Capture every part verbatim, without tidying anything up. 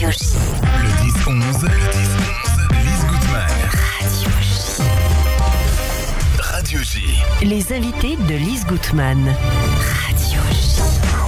Radio J. Le dix onze, le dix onze, Lise Goutman. Radio J. Radio J. Les invités de Lise Goutman. Radio J.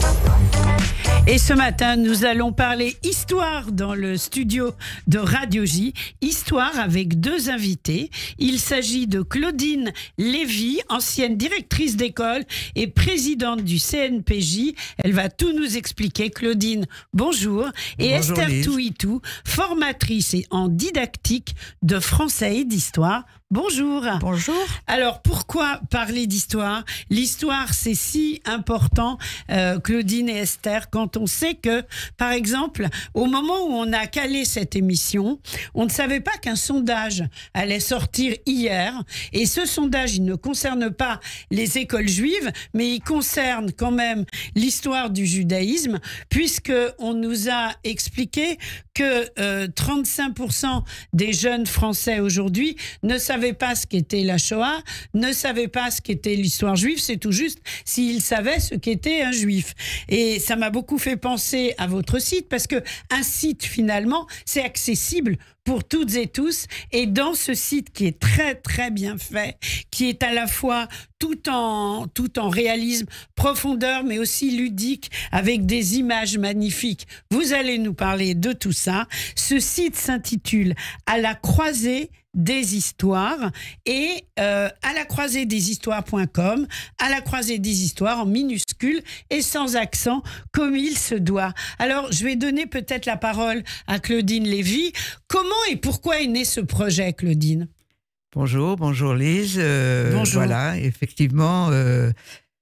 Et ce matin, nous allons parler histoire dans le studio de Radio J. Histoire avec deux invités. Il s'agit de Claudine Lévy, ancienne directrice d'école et présidente du C N P J. Elle va tout nous expliquer. Claudine, bonjour. Et Bonjour, Esther Lise. Touitou, formatrice et en didactique de français et d'histoire. Bonjour. Bonjour. Alors, pourquoi parler d'histoire? L'histoire, c'est si important, euh, Claudine et Esther, quand on sait que, par exemple, au moment où on a calé cette émission, on ne savait pas qu'un sondage allait sortir hier. Et ce sondage, il ne concerne pas les écoles juives, mais il concerne quand même l'histoire du judaïsme, puisqu'on nous a expliqué que euh, trente-cinq pour cent des jeunes Français aujourd'hui ne savaient pas ce qu'était la Shoah, ne savaient pas ce qu'était l'histoire juive, c'est tout juste s'ils savaient ce qu'était un juif. Et ça m'a beaucoup fait penser à votre site, parce que un site, finalement, c'est accessible pour toutes et tous. Et dans ce site qui est très très bien fait, qui est à la fois tout en, tout en réalisme, profondeur, mais aussi ludique, avec des images magnifiques, vous allez nous parler de tout ça. Ce site s'intitule « À la croisée des histoires » et euh, à la croisée des histoires point com, à la croisée des histoires en minuscule et sans accent, comme il se doit. Alors, je vais donner peut-être la parole à Claudine Lévy. Comment et pourquoi est né ce projet, Claudine? Bonjour, bonjour Lise. Euh, Bonjour. Voilà, effectivement, euh,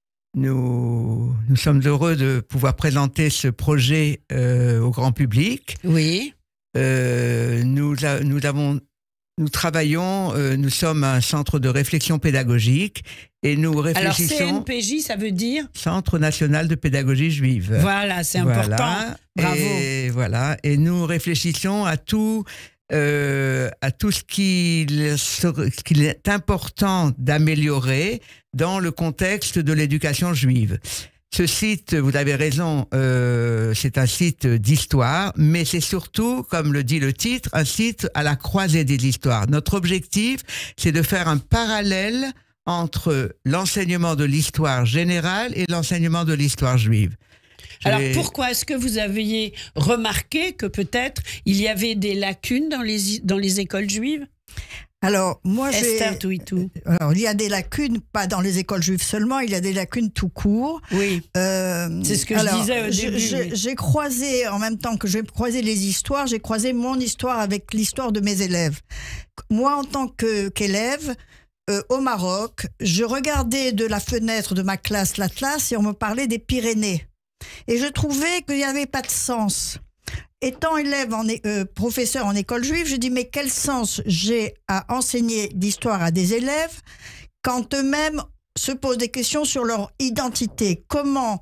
nous, nous sommes heureux de pouvoir présenter ce projet euh, au grand public. Oui. Euh, nous, a- nous avons... Nous travaillons, euh, nous sommes un centre de réflexion pédagogique et nous Alors, réfléchissons... C N P J, ça veut dire? Centre national de pédagogie juive. Voilà, c'est important. Voilà. Bravo. Et voilà. Et nous réfléchissons à tout, euh, à tout ce qu'il ser- ce qu'il est important d'améliorer dans le contexte de l'éducation juive. Ce site, vous avez raison, euh, c'est un site d'histoire, mais c'est surtout, comme le dit le titre, un site à la croisée des histoires. Notre objectif, c'est de faire un parallèle entre l'enseignement de l'histoire générale et l'enseignement de l'histoire juive. Alors, J'ai- pourquoi est-ce que vous aviez remarqué que peut-être il y avait des lacunes dans les, dans les écoles juives? Alors, moi, j'ai... Esther Touitou. Alors, il y a des lacunes, pas dans les écoles juives seulement, il y a des lacunes tout court. Oui. Euh, C'est ce que je alors, disais au je- début, je- oui. J'ai croisé, en même temps que j'ai croisé les histoires, j'ai croisé mon histoire avec l'histoire de mes élèves. Moi, en tant que- qu'élève, euh, au Maroc, je regardais de la fenêtre de ma classe l'Atlas et on me parlait des Pyrénées. Et je trouvais qu'il n'y avait pas de sens. Étant élève, en, é- euh, professeur en école juive, je dis mais quel sens j'ai à enseigner l'histoire à des élèves quand eux-mêmes se posent des questions sur leur identité? Comment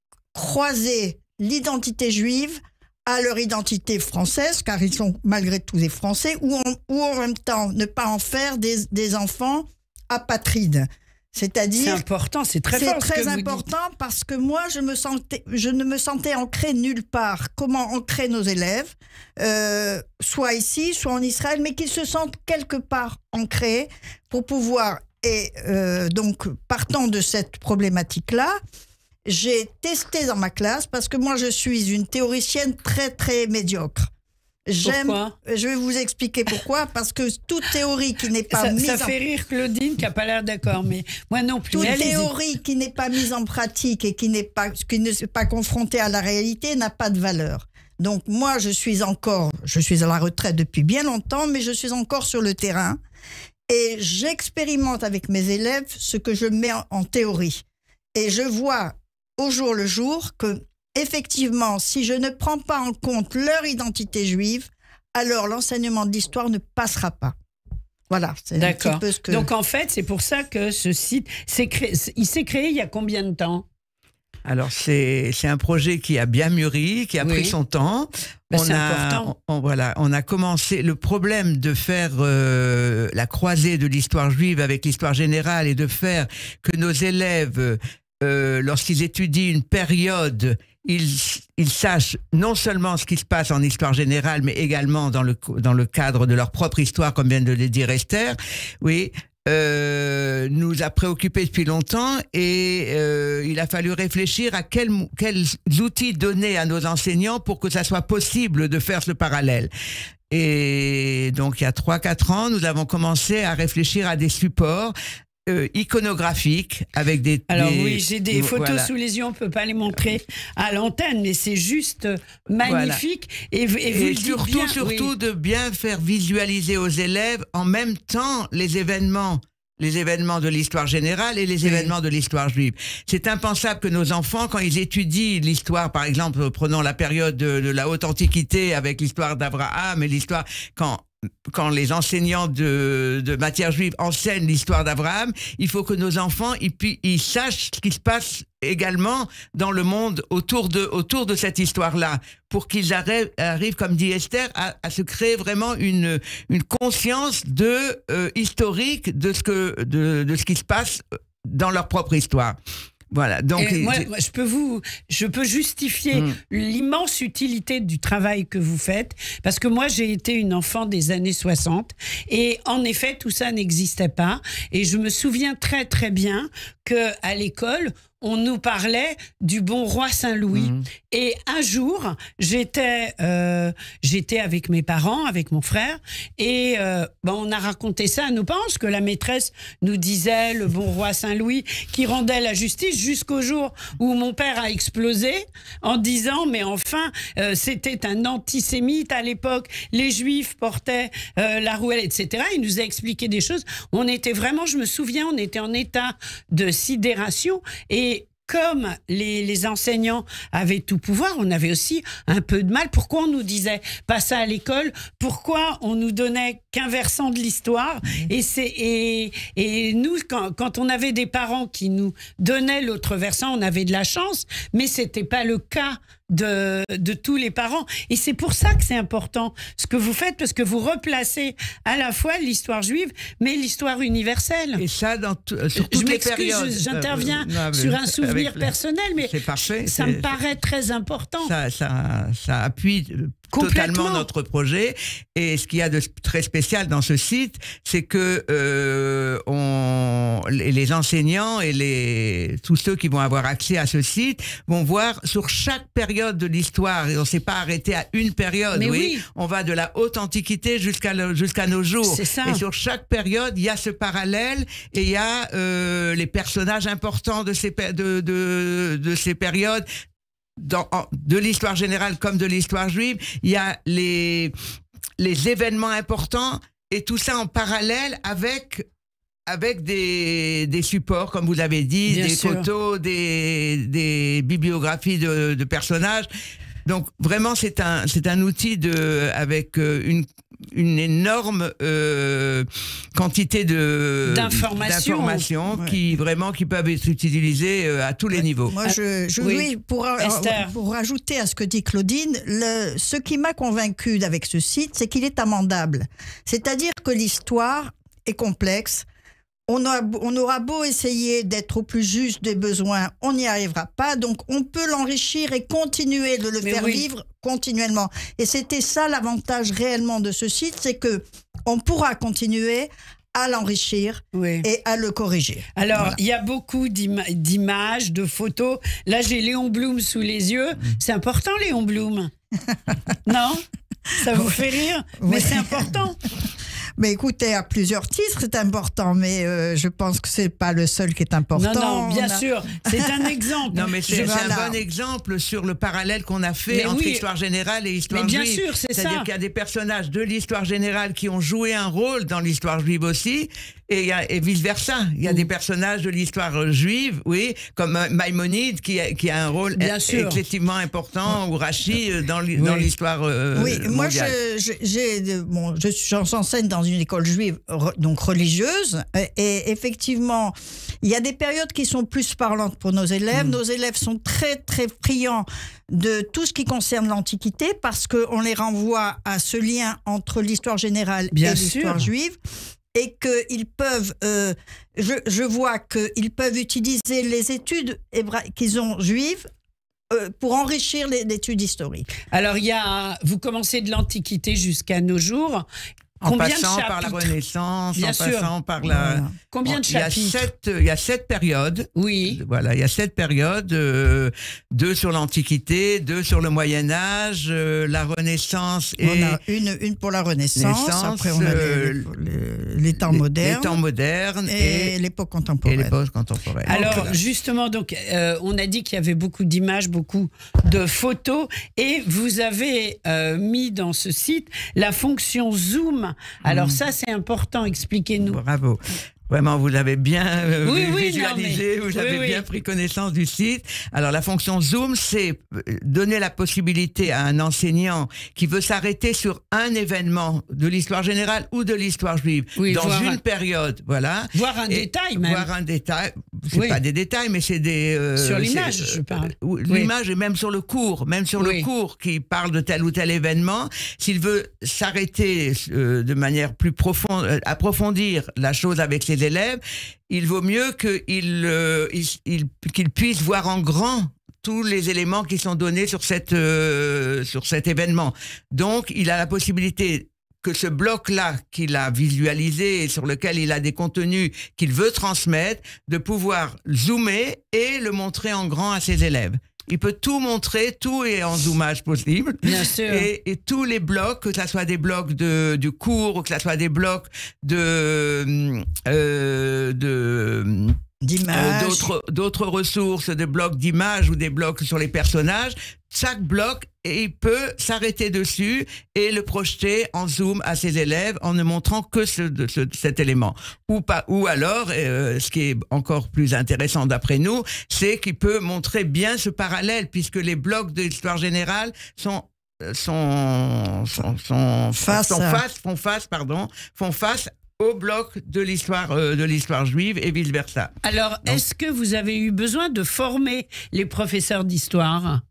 croiser l'identité juive à leur identité française, car ils sont malgré tout des Français, ou en, ou en même temps ne pas en faire des, des enfants apatrides? C'est C'est-à-dire important, c'est très c'est fort ce très que vous important parce que moi, je, me sentais, je ne me sentais ancrée nulle part. Comment ancrer nos élèves, euh, soit ici, soit en Israël, mais qu'ils se sentent quelque part ancrés pour pouvoir... Et euh, donc, partant de cette problématique-là, j'ai testé dans ma classe parce que moi, je suis une théoricienne très, très médiocre. J'aime, Pourquoi? je vais vous expliquer pourquoi. Parce que toute théorie qui n'est pas Ça, mise ça en fait rire Claudine qui n'a pas l'air d'accord, mais moi non plus. toute Allez-y. théorie qui n'est pas mise en pratique et qui n'est pas, qui ne s'est pas confrontée à la réalité n'a pas de valeur. Donc moi, je suis encore, je suis à la retraite depuis bien longtemps, mais je suis encore sur le terrain et j'expérimente avec mes élèves ce que je mets en, en théorie. Et je vois au jour le jour que, effectivement, si je ne prends pas en compte leur identité juive, alors l'enseignement de l'histoire ne passera pas. Voilà, c'est un petit D'accord. peu ce que... Donc en fait, c'est pour ça que ce site, s'est créé, il s'est créé il y a combien de temps? Alors, c'est c'est un projet qui a bien mûri, qui a Oui. pris son temps. Ben, on c'est a, important. On, on- voilà, on a commencé. Le problème de faire euh, la croisée de l'histoire juive avec l'histoire générale et de faire que nos élèves, euh, lorsqu'ils étudient une période, ils, ils sachent non seulement ce qui se passe en histoire générale, mais également dans le, dans le cadre de leur propre histoire, comme vient de le dire Esther. Oui. Euh, nous a préoccupés depuis longtemps et euh, il a fallu réfléchir à quel, quels outils donner à nos enseignants pour que ça soit possible de faire ce parallèle. Et donc, il y a trois quatre ans, nous avons commencé à réfléchir à des supports euh, iconographiques avec des... Alors des, oui, j'ai des photos voilà. sous les yeux, on ne peut pas les montrer à l'antenne, mais c'est juste magnifique. Voilà. Et, et, vous et surtout, bien, surtout oui. de bien faire visualiser aux élèves en même temps les événements les événements de l'histoire générale et les oui. événements de l'histoire juive. C'est impensable que nos enfants, quand ils étudient l'histoire, par exemple, prenons la période de, de la haute antiquité avec l'histoire d'Abraham et l'histoire, quand quand les enseignants de, de matière juive enseignent l'histoire d'Abraham, il faut que nos enfants ils, ils sachent ce qui se passe également dans le monde autour de, autour de cette histoire-là, pour qu'ils arrivent, arrivent, comme dit Esther, à, à se créer vraiment une, une conscience de, euh, historique de ce, que, de, de ce qui se passe dans leur propre histoire. Voilà, donc et moi, moi, je peux vous, je peux justifier mmh. l'immense utilité du travail que vous faites, parce que moi j'ai été une enfant des années soixante et en effet tout ça n'existait pas et je me souviens très très bien que à l'école on nous parlait du bon roi Saint-Louis. Mmh. Et un jour, j'étais euh, j'étais avec mes parents, avec mon frère, et euh, ben on a raconté ça à nos parents, parce que la maîtresse nous disait le bon roi Saint-Louis qui rendait la justice, jusqu'au jour où mon père a explosé en disant mais enfin euh, c'était un antisémite à l'époque, les juifs portaient euh, la rouelle, et cetera. Il nous a expliqué des choses. On était vraiment, je me souviens, on était en état de sidération. Et comme les, les enseignants avaient tout pouvoir, on avait aussi un peu de mal. Pourquoi on nous disait pas ça à l'école? Pourquoi on nous donnait qu'un versant de l'histoire? Et, c'est, et, et nous, quand, quand on avait des parents qui nous donnaient l'autre versant, on avait de la chance, mais c'était pas le cas de, de tous les parents. Et c'est pour ça que c'est important ce que vous faites, parce que vous replacez à la fois l'histoire juive, mais l'histoire universelle. Et ça, dans sur toutes les périodes. J'interviens euh, non, sur un souvenir personnel, mais c'est parfait, ça c'est, me paraît très important. Ça, ça, ça appuie totalement notre projet. Et ce qu'il y a de très spécial dans ce site, c'est que euh, on, les enseignants et les, tous ceux qui vont avoir accès à ce site vont voir sur chaque période de l'histoire, et on ne s'est pas arrêté à une période, mais oui. oui. On va de la haute antiquité jusqu'à, le, jusqu'à nos jours. C'est ça. Et sur chaque période, il y a ce parallèle et il y a euh, les personnages importants de ces, de, de, de ces périodes. Dans, de l'histoire générale comme de l'histoire juive, il y a les, les événements importants et tout ça en parallèle avec, avec des, des supports, comme vous l'avez dit, Bien des sûr. photos, des, des bibliographies de, de personnages. Donc vraiment, c'est un, c'est un outil de, avec une, une énorme euh, quantité de, d'informations, d'informations ouais. qui vraiment qui peuvent être utilisées à tous les ouais. niveaux. Moi, je, je oui. oui, pour, pour rajouter à ce que dit Claudine, le, ce qui m'a convaincu avec ce site, c'est qu'il est amendable. C'est-à-dire que l'histoire est complexe. On, a, on aura beau essayer d'être au plus juste des besoins, on n'y arrivera pas. Donc, on peut l'enrichir et continuer de le Mais faire oui. vivre continuellement. Et c'était ça l'avantage réellement de ce site, c'est que on pourra continuer à l'enrichir oui. et à le corriger. Alors, voilà. il y a beaucoup d'ima- d'images, de photos. Là, j'ai Léon Blum sous les yeux. C'est important, Léon Blum. Non? Ça vous fait rire? Mais Oui. c'est important. Mais écoutez, à plusieurs titres, c'est important, mais euh, je pense que c'est pas le seul qui est important. Non, non, bien On a... sûr, c'est un exemple. Non, mais c'est, c'est voilà. un bon exemple sur le parallèle qu'on a fait mais entre oui. histoire générale et histoire mais bien juive. sûr, c'est C'est-à-dire ça. qu'il y a des personnages de l'histoire générale qui ont joué un rôle dans l'histoire juive aussi, et, il y a, et vice-versa. Il y a mmh. des personnages de l'histoire juive, oui, comme Maïmonide, qui a, qui a un rôle bien e- sûr. excessivement important, ou Rachi, dans, oui. dans l'histoire euh, Oui, mondiale. moi, je, je, j'ai, bon, je, j'enseigne dans une école juive donc religieuse, et effectivement, il y a des périodes qui sont plus parlantes pour nos élèves. Mmh. Nos élèves sont très, très friands de tout ce qui concerne l'Antiquité, parce qu'on les renvoie à ce lien entre l'histoire générale Bien et l'histoire sûr. juive, et qu'ils peuvent, euh, je, je vois qu'ils peuvent utiliser les études hébra- qu'ils ont juives euh, pour enrichir l'étude historique. Alors, il y a, vous commencez de l'Antiquité jusqu'à nos jours. En Combien passant de par la chapitres? Renaissance, Bien en sûr. passant par la... Voilà. Combien de Il y a chapitres? sept, il y a sept périodes. Oui. Voilà, il y a sept périodes, euh, deux sur l'Antiquité, deux sur le Moyen-Âge, euh, la Renaissance et On a une, une pour la Renaissance, Naissance, après on a les, euh, les- les temps les- modernes les temps modernes et, et, l'époque et contemporaine. l'époque contemporaine. Alors Donc, justement, donc euh, on a dit qu'il y avait beaucoup d'images, beaucoup de photos, et vous avez euh, mis dans ce site la fonction zoom. Alors Mmh. ça, c'est important. Expliquez-nous. Bravo. Vraiment, vous l'avez bien euh, Oui, oui, visualisé, non, mais- vous avez oui, bien oui. pris connaissance du site. Alors, la fonction Zoom, c'est donner la possibilité à un enseignant qui veut s'arrêter sur un événement de l'histoire générale ou de l'histoire juive Oui, dans voir une un- période, voilà. Voir un Et détail même. Voir un détail, c'est Oui. pas des détails, mais c'est des... euh, Sur l'image, c'est, euh, je parle. euh, Oui. L'image et même sur le cours, même sur Oui. le cours qui parle de tel ou tel événement. S'il veut s'arrêter euh, de manière plus profonde, euh, approfondir la chose avec ses élèves, il vaut mieux qu'il euh, il, il- qu'il puisse voir en grand tous les éléments qui sont donnés sur, cette, euh, sur cet événement. Donc, il a la possibilité que ce bloc-là qu'il a visualisé et sur lequel il a des contenus qu'il veut transmettre, de pouvoir zoomer et le montrer en grand à ses élèves. Il peut tout montrer, tout est en zoomage possible. Bien sûr. Et, et tous les blocs, que ce soit des blocs de, du cours ou que ce soit des blocs de, euh, de euh, D'images. d'autres, d'autres ressources, des blocs d'images ou des blocs sur les personnages, chaque bloc, et il peut s'arrêter dessus et le projeter en zoom à ses élèves en ne montrant que ce, de- ce- cet élément. Ou pas, ou alors, euh, ce qui est encore plus intéressant d'après nous, c'est qu'il peut montrer bien ce parallèle puisque les blocs de l'histoire générale sont sont sont, sont, Face sont à- face, font face, pardon, font face au bloc de l'histoire euh, de l'histoire juive et vice versa. Alors, Donc- est-ce que vous avez eu besoin de former les professeurs d'histoire?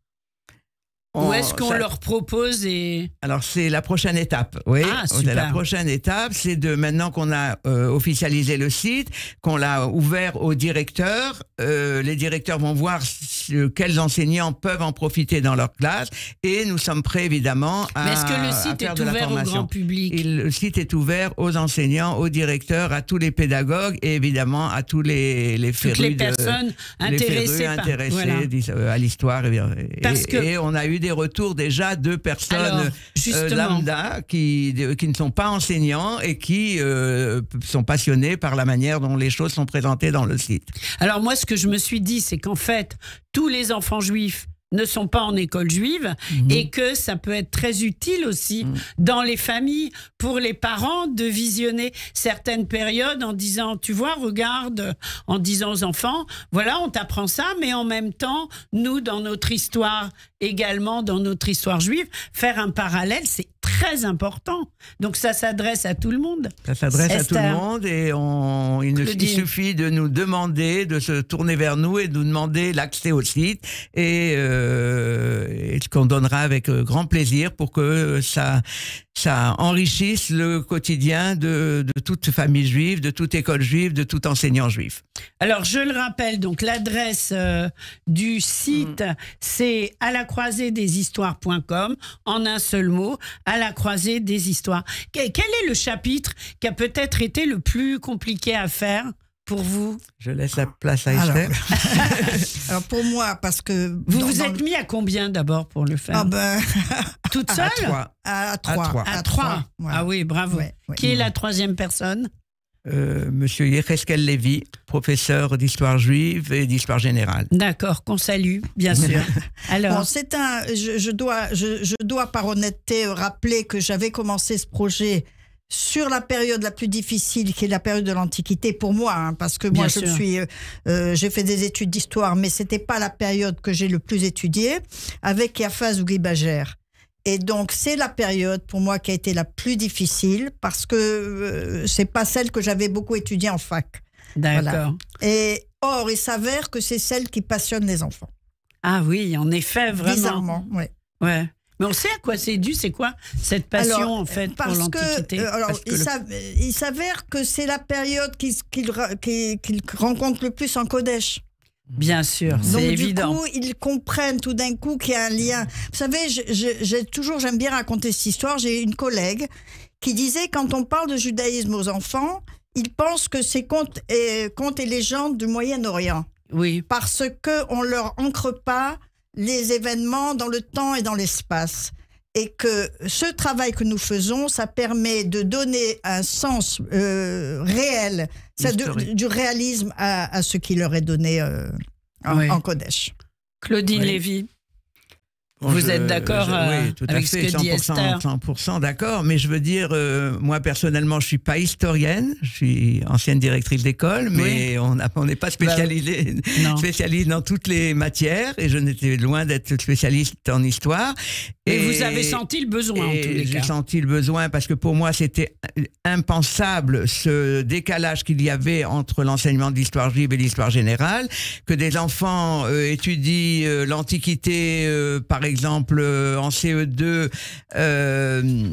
Ou est-ce qu'on ça- leur propose et... Alors c'est la prochaine étape, oui. Ah, C'est super. la prochaine étape, c'est de maintenant qu'on a euh, officialisé le site, qu'on l'a ouvert aux directeurs. Euh, les directeurs vont voir si- quels enseignants peuvent en profiter dans leur classe, et nous sommes prêts évidemment à. Mais est-ce que le à site faire est de la ouvert au formation. grand public? Et le site est ouvert aux enseignants, aux directeurs, à tous les pédagogues et évidemment à tous les les Toutes férus les de- personnes les intéressées férus par... intéressés Voilà. dis- euh, à l'histoire. Et, et- Parce que- et on a eu des retours déjà de personnes Alors, euh, justement. lambda qui, de- qui ne sont pas enseignants et qui euh, sont passionnés par la manière dont les choses sont présentées dans le site. Alors moi, ce que je me suis dit, c'est qu'en fait, tous les enfants juifs ne sont pas en école juive Mhm. et que ça peut être très utile aussi dans les familles, pour les parents, de visionner certaines périodes en disant, tu vois, regarde, en disant aux enfants, voilà, on t'apprend ça, mais en même temps, nous, dans notre histoire, également dans notre histoire juive, faire un parallèle, c'est très important. Donc ça s'adresse à tout le monde. Ça s'adresse à tout le Esther. monde et on, il, ne, il Claudine. suffit de nous demander, de se tourner vers nous et de nous demander l'accès au site et, euh, et ce qu'on donnera avec euh, grand plaisir pour que ça, ça enrichisse le quotidien de, de toute famille juive, de toute école juive, de tout enseignant juif. Alors, je le rappelle, donc l'adresse euh, du site, c'est à la croisée des histoires point com, en un seul mot, à la croisée des histoires. Que- Quel est le chapitre qui a peut-être été le plus compliqué à faire pour vous? Je laisse la place à Alors, Esther. alors pour moi, parce que... Vous dans- vous dans êtes le- mis à combien d'abord pour le faire? Ah ben, Toute seule? À trois. à trois. trois. À trois. voilà. Ah oui, bravo. Ouais, ouais. Qui est la troisième personne? Euh, Monsieur Yecheskel Lévy, professeur d'histoire juive et d'histoire générale. D'accord, qu'on salue, bien sûr. Alors, Bon, c'est un. Je, je dois, je, je dois par honnêteté rappeler que j'avais commencé ce projet sur la période la plus difficile, qui est la période de l'Antiquité pour moi, hein, parce que moi Bien je sûr. suis, euh, euh, j'ai fait des études d'histoire, mais c'était pas la période que j'ai le plus étudiée, avec Yafaz Ougli-Bagère. Et donc c'est la période pour moi qui a été la plus difficile parce que euh, c'est pas celle que j'avais beaucoup étudiée en fac. d'accord. Et or il s'avère que c'est celle qui passionne les enfants. Ah oui, en effet, vraiment. Bizarrement, oui. Ouais. Mais on sait à quoi c'est dû, c'est quoi cette passion Alors, en fait pour parce l'Antiquité? que, euh, alors, Parce que il, le- s'av- il s'avère que c'est la période qu'il qu'il ra- qu'il- qu'il rencontre le plus en Kodesh. Bien sûr, Donc c'est du évident. coup, ils comprennent tout d'un coup qu'il y a un lien. Vous savez, je- je- j'ai toujours, j'aime bien raconter cette histoire. J'ai une collègue qui disait, quand on parle de judaïsme aux enfants, ils pensent que c'est contes et, contes et légendes du Moyen-Orient. Oui. Parce qu'on ne leur ancre pas les événements dans le temps et dans l'espace. Et que ce travail que nous faisons, ça permet de donner un sens euh, réel, ça, de- du réalisme à, à ce qui leur est donné euh, en, Oui. en Kodesh. Claudine Oui. Lévy. Bon, Vous je- êtes d'accord, je- euh, oui, tout à avec ce fait, que dit cent pour cent, Esther? cent pour cent d'accord, mais je veux dire, euh, moi personnellement, je suis pas historienne, je suis ancienne directrice d'école, mais on n'a- on n'est pas spécialisé, Non. spécialiste dans toutes les matières, et je n'étais loin d'être spécialiste en histoire. Et vous avez senti le besoin, en et tous les j'ai cas. senti le besoin parce que pour moi, c'était impensable ce décalage qu'il y avait entre l'enseignement de l'histoire juive et l'histoire générale, que des enfants euh, étudient euh, l'Antiquité, euh, par exemple, euh, en C E deux, euh,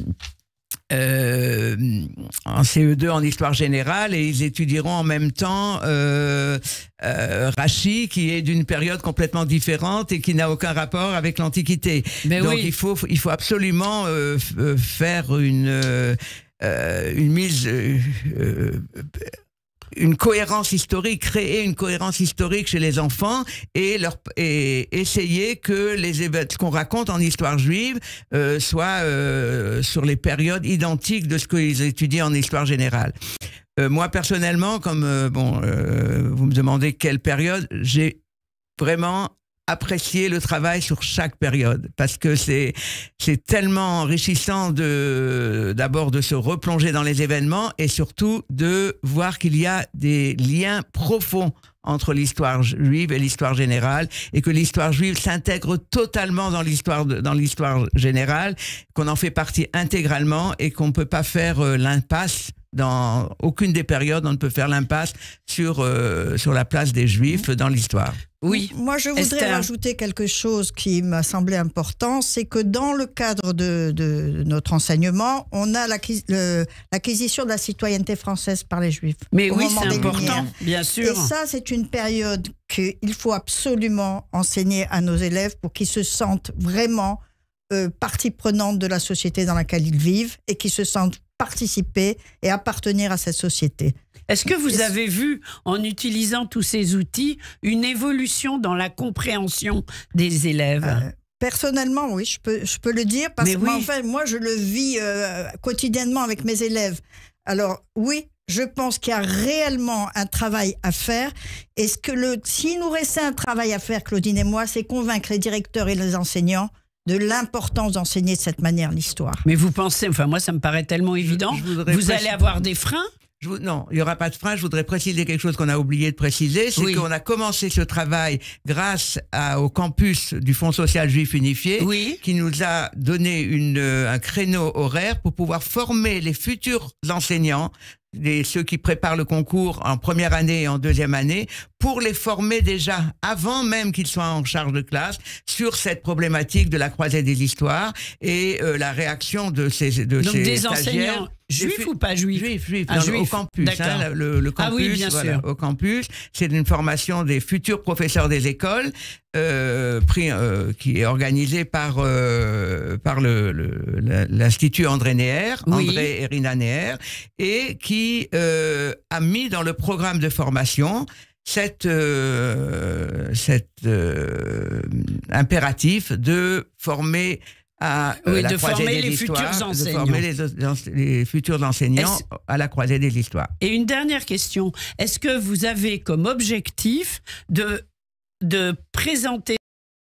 euh, en C E deux en histoire générale, et ils étudieront en même temps euh, euh, Rachi, qui est d'une période complètement différente et qui n'a aucun rapport avec l'Antiquité. Mais Donc oui. il faut il faut absolument euh, f- euh, faire une euh, euh, une mise euh, euh, une cohérence historique, créer une cohérence historique chez les enfants et leur et essayer que les événements ce qu'on raconte en histoire juive euh, soit euh, sur les périodes identiques de ce qu'ils étudient en histoire générale. Euh, moi personnellement, comme euh, bon, euh, vous me demandez quelle période, j'ai vraiment apprécié le travail sur chaque période parce que c'est c'est tellement enrichissant de d'abord de se replonger dans les événements et surtout de voir qu'il y a des liens profonds entre l'histoire juive et l'histoire générale et que l'histoire juive s'intègre totalement dans l'histoire de- dans l'histoire générale, qu'on en fait partie intégralement et qu'on ne peut pas faire euh, l'impasse dans aucune des périodes, on ne peut faire l'impasse sur euh, sur la place des Juifs dans l'histoire. Oui. Moi, je voudrais Esther. rajouter quelque chose qui m'a semblé important, c'est que dans le cadre de, de notre enseignement, on a l'acquis- le- l'acquisition de la citoyenneté française par les Juifs. Mais au oui, moment c'est des important, Lumières. bien Et sûr. ça, c'est une période qu'il faut absolument enseigner à nos élèves pour qu'ils se sentent vraiment euh, partie prenante de la société dans laquelle ils vivent et qu'ils se sentent participer et appartenir à cette société. Est-ce que vous avez vu, en utilisant tous ces outils, une évolution dans la compréhension des élèves? Euh, Personnellement, oui, je peux, je peux le dire parce Mais que oui. moi, en fait, moi, je le vis euh, quotidiennement avec mes élèves. Alors, oui, je pense qu'il y a réellement un travail à faire. Et ce que le, s'il nous restait un travail à faire, Claudine et moi, c'est convaincre les directeurs et les enseignants de l'importance d'enseigner de cette manière l'histoire. Mais vous pensez, enfin moi ça me paraît tellement évident, je voudrais vous préciser- allez avoir des freins? Je vous- non, il n'y aura pas de frein. Je voudrais préciser quelque chose qu'on a oublié de préciser, c'est Oui. qu'on a commencé ce travail grâce à- au campus du Fonds social juif unifié, Oui. qui nous a donné une, euh, un créneau horaire pour pouvoir former les futurs enseignants, les, ceux qui préparent le concours en première année et en deuxième année, pour les former déjà, avant même qu'ils soient en charge de classe, sur cette problématique de la croisée des histoires et euh, la réaction de ces de Donc ces des stagiaires. enseignants juifs Des fu- ou pas juifs? Juifs, juifs, Ah, dans- juifs, au campus, d'accord. hein, le, le Ah campus, oui, bien voilà, sûr. au campus, c'est une formation des futurs professeurs des écoles, euh, pris, euh, qui est organisée par euh, par le, le- la- l'Institut André Neher, Oui. André et Rina Neher, et qui euh, a mis dans le programme de formation cette, euh, cet euh, impératif de former à euh, Oui, la de croisée former des les histoires, futurs de enseignants. former les, os- les futurs enseignants Est-ce- à la croisée des histoires. Et une dernière question, est-ce que vous avez comme objectif de, de présenter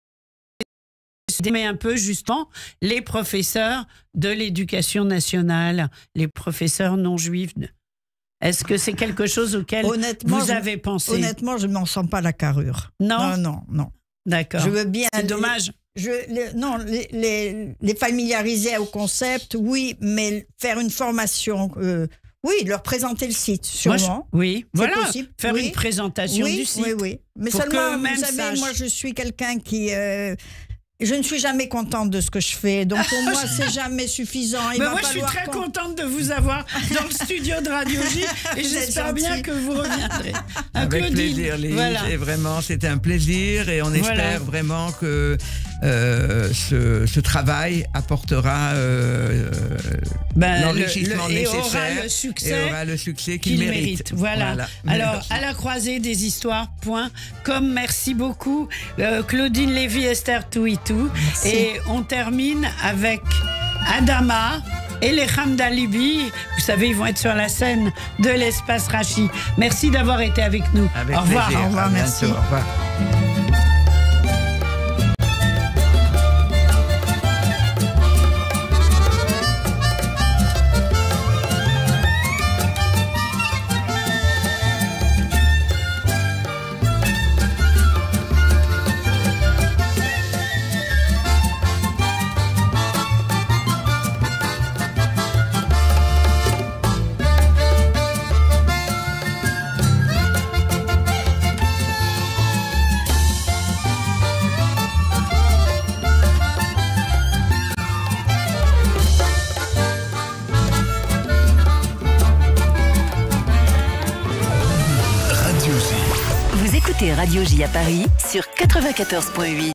d'aimer un peu justement les professeurs de l'éducation nationale, les professeurs non juifs? Est-ce que c'est quelque chose auquel Honnêtement, vous je- avez pensé? Honnêtement, je n'en sens pas la carrure. Non, Non, non, non. d'accord. Je veux bien. C'est dommage. Je, les- non, les, les, les familiariser au concept, oui, mais faire une formation, euh, oui, leur présenter le site, Moi, sûrement. je- oui, C'est voilà, possible, faire oui. une présentation oui, du site. Oui, oui. Mais Pour seulement, qu'eux-mêmes vous savez, sachent. moi, je suis quelqu'un qui, euh, je ne suis jamais contente de ce que je fais. Donc pour moi, c'est jamais suffisant. Il Ben va moi, je suis falloir très qu'on- contente de vous avoir dans le studio de Radio J et Vous êtes j'espère bien gentil. que vous reviendrez. Ah, Avec Claudine, plaisir, Lise. voilà. Et vraiment, c'était un plaisir. Et on Voilà. espère vraiment que euh, ce, ce travail apportera euh, Ben, l'enrichissement le- le- et nécessaire aura le succès et aura le succès qu'il qu'il mérite. mérite. Voilà. Alors, Merci. à la croisée des histoires, point. Comme merci beaucoup, euh, Claudine Lévy-Esther Touitou. Et on termine avec Adama et les Hamdalibi. Vous savez, ils vont être sur la scène de l'Espace Rachi. Merci d'avoir été avec nous. Avec Au revoir. plaisir. Au revoir, À merci. bientôt. Au revoir. Radio J. Vous écoutez Radio J à Paris sur quatre-vingt-quatorze point huit.